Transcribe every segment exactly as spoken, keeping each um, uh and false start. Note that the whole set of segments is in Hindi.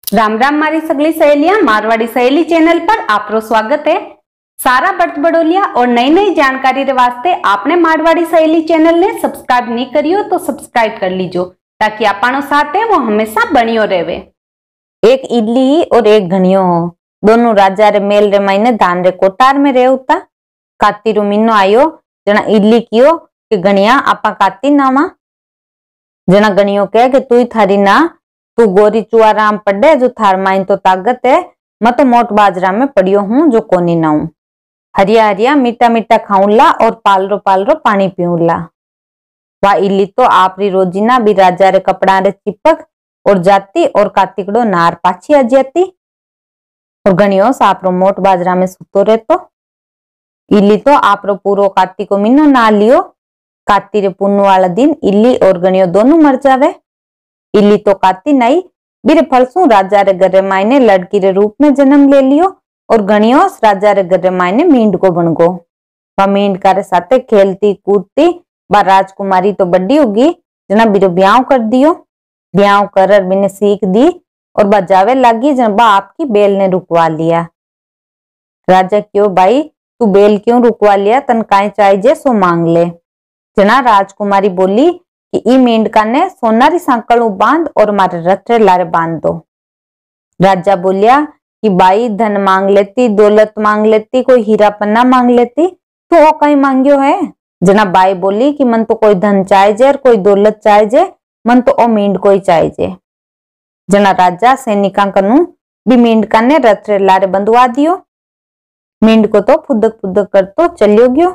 राम राम मारी सगली सहेलियां, मारवाड़ी सहेली चैनल पर आपरो स्वागत है। सारा बर्त बड़ोलिया और नई नई जानकारी रे वास्ते आपने मारवाड़ी सहेली चैनल ने सब्सक्राइब नहीं करियो तो सब्सक्राइब कर लीजो ताकि आपनो साथ है वो हमेशा बनियो रहेवे। एक इडली और एक घनियो हो, दोनों राजा रे मेल रे मायने धान रे कोटार में रेवता। काती रो मीनो आयो, जना इडली कियो कि घनिया आपा काती नावा। जना घनियो कहे कि तू थारी ना, तू गोरी चुआराम पड़े जो थार माइन तो ताकत है, मैं तो मोट बाजरा में पड़ियो हूं जो कोनी नाऊं। हरिया हरिया मीठा मीठा खाऊंला और पालरो पालरो पानी पीऊंला। वा इली तो आपरी रोजीना भी राजा रे कपड़ा रे चिपक और जाती और कातिकड़ो नार पाछी आ जाती। और घनियो सापरो मोट बाजरा में सुतो रहतो। इली तो आपरो पूरो काती को मीनो ना लियो। काती रे पुन्नु वाला दिन इली और घनियो दोनों मर जावे। इली तो काती नहीं, बीरे फलसू राजा रे घर मायने लड़की रे रूप में जन्म ले लियो और घनियो राजा रे घर मायने मींड को बन गो। वह मींड का रे साथे खेलती कूदती बा राजकुमारी तो बड़ी होगी, जना बीरो ब्याह कर दियो। ब्याह कर बिने सीख दी और बजावे लागी, जना बा आपकी बेल ने रुकवा लिया। राजा क्यों भाई तू बेल क्यों रुकवा लिया, तन काय चाहिए सो मांग ले। जना राजकुमारी बोली कि ई मेंढका ने सोनारी सांकल बांध और मारे रथ लारे बांध दो। राजा बोलिया कि बाई धन मांग लेती, दौलत मांग लेती, कोई हीरा पन्ना मांग लेती, तू ओ कहीं मांगियो है। जना बाई बोली कि मन तो कोई धन चाहिए और कोई दौलत चाहिए, मन तो ओ मेंढ को ही चाहिए। जना राजा सैनिका कनु भी मेंढका ने रथ लारे बंधवा दियो। मेंढ को तो फुदक फुदक कर तो चलियो गयो।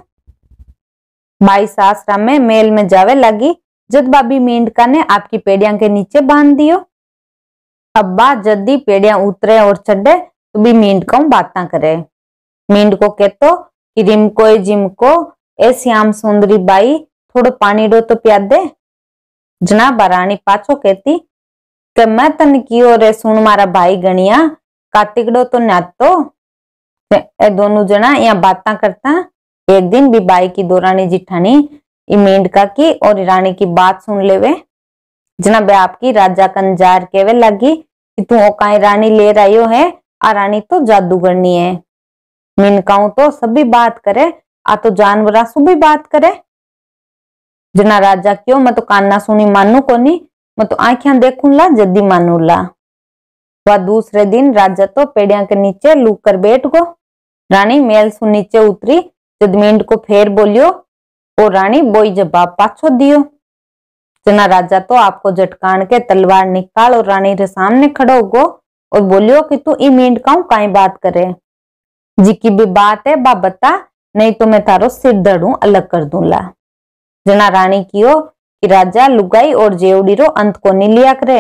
बाई सासरा में मेल में जावे लगी, जद बाबी मेंढका ने आपकी पेड़िया के नीचे बांध दियो। अब बा जदी पेड़िया उतरे और चढ़े तो भी मेंढका बातें करे। मेंढ को कहतो कि रिमको जिमको ए श्याम सुंदरी बाई थोड़ो पानी डो तो प्या दे। जना बरानी पाछो कहती कि मैं तन कियो रे सुन मारा भाई गणिया, कातिकड़ो तो न्यातो। ए दोनों जना यहाँ बातें करता। एक दिन भी बाई की दो रानी जिठानी मेंढका की और रानी की बात सुन लेवे। जना बे आपकी राजा कंजार केवे लगी कि तू ओकाई रानी ले रही है, आ रानी तो जादूगरनी है। मेनकाऊ तो सभी बात करे, आ तो जानवरा सु भी बात करे। जना राजा क्यों मैं तो कान्ना सुनी मानू कोनी, मैं तो आंखियां देखूंला जल्दी मानूला। वह दूसरे दिन राजा तो पेड़िया के नीचे लूक कर बैठ गो। रानी मेल सु नीचे उतरी, जद मेंढ को फेर बोलियो और रानी बोई जवाब पाछो दियो। जना राजा तो आपको झटकान के तलवार निकाल और रानी के सामने खड़ो गो और बोलियो कि तू ई मेंढकाऊ काई बात करे, जी की भी बात है बा बता, नहीं तो मैं तारो सिर धड़ू अलग कर दूंला। जना रानी कियो कि राजा लुगाई और जेवड़ी रो अंत को नहीं लिया करे।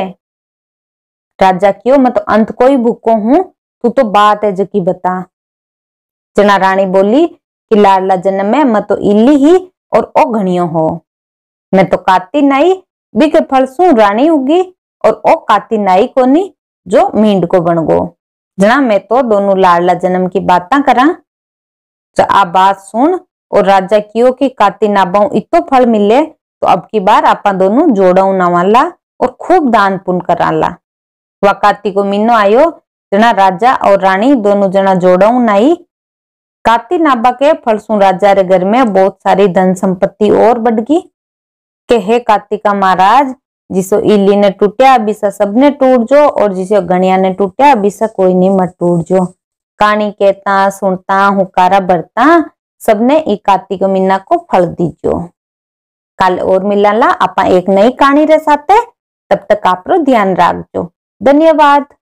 राजा कियो मैं तो अंत को ही भूखो हूं, तू तो बात है जकी बता। जना रानी बोली कि लाडला जन्म में मैं तो इली ही और ओ घनियो हो। मैं तो काती नाई भी के फलसू रानी होगी और ओ काती नाई कोनी जो मींड को बन गो। जना मैं तो दोनों लाडला जन्म की बातें करा। तो आप बात सुन और राजा कियो की काती नाबाऊ इतो फल मिले तो अब की बार आपा दोनों जोड़ाऊ नवाला और खूब दान पुण्य कराला। वह काती को मीनो आयो, जना राजा और रानी दोनों जना जोड़ाऊ नाई। काती नाबा के फलसू राजा रे घर में बहुत सारी धन संपत्ति और बढ़ गई। के हे कातिका महाराज, जिसो इली ने टूटा बिसा सबने टूट जो और जिसो घनिया ने टूटा बिसा कोई नहीं मत टूट जो। कानी कहता सुनता हुकारा भरता सबने ई कातिक मीना को फल दीजो। कल और मिलाला आपा एक नई कहानी रे साथे, तब तक आपरो ध्यान रखजो। धन्यवाद।